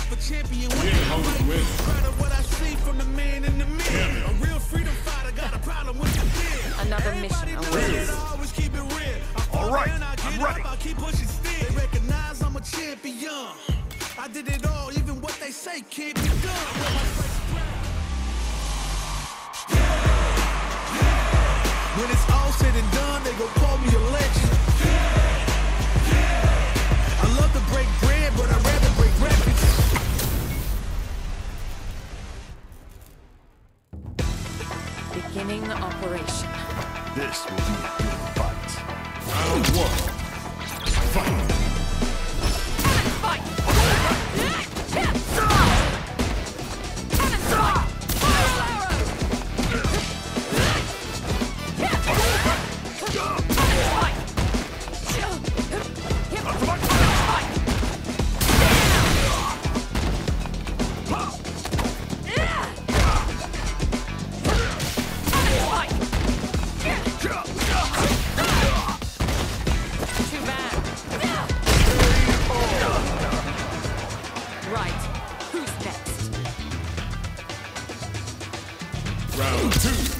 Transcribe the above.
for champion winning. Proud of what I see from the man in the mirror. A real freedom fighter got a problem with the fear. Another mission. I always keep it real. All right, I'm ready. I keep pushing still. They recognize I'm a champion. I did it all, even what they say can't be done. When it's all said and done, they gon' call me a legend. I love to break bread, but I'd rather break records. Beginning operation. This will be a good fight. Round one. Fight. Right. Who's next? Round two.